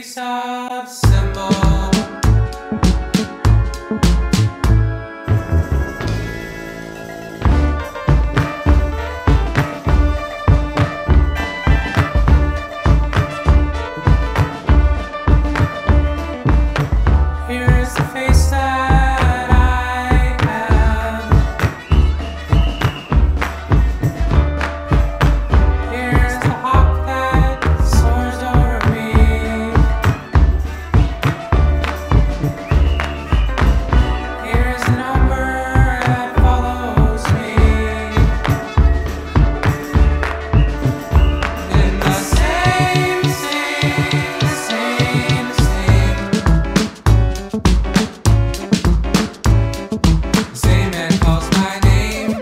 piece of symbol. Here's the face that I am. Here's the hawk that soars over me. Here's the number that follows me. In the same. Same man calls my name.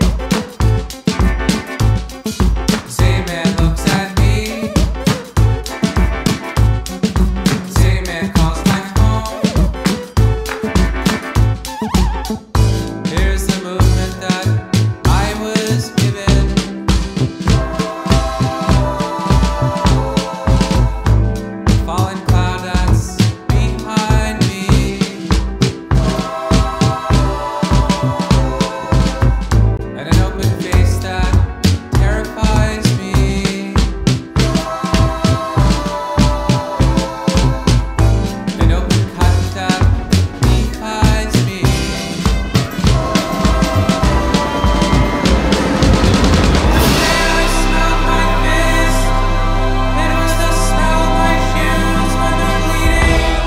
Same man looks at me. Same man calls my home. Here's the movement that I was given. Falling cloud that's behind me. And an open face that terrifies me. An open cut that defies me. I smelled my fist. It was the smell of my shoes when they're bleeding.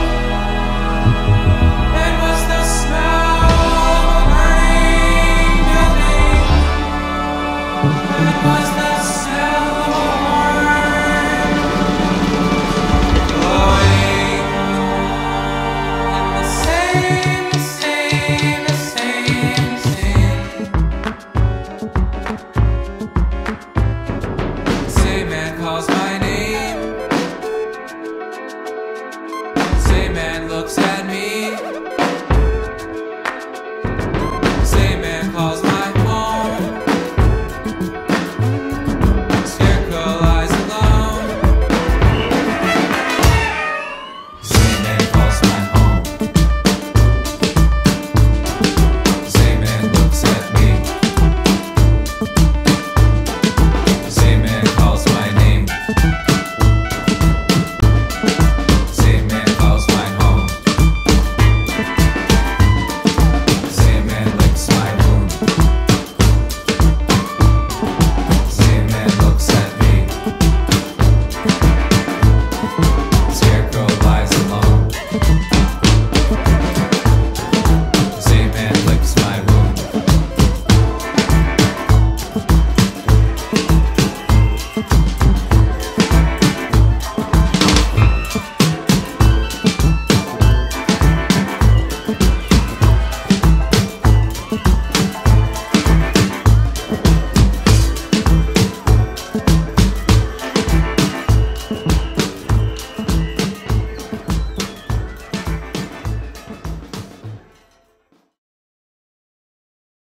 It was the smell of a burning building. It was the smell of a heart glowing. And the same. Same man calls my name. Same man looks at me. Same man calls my home. Scarecrow lies alone. Same man calls my home. Same man looks at me. Same man calls my name. Same man calls my home. Same man licks my wound. Same man looks at me. Scarecrow lies alone. Same man licks my wound.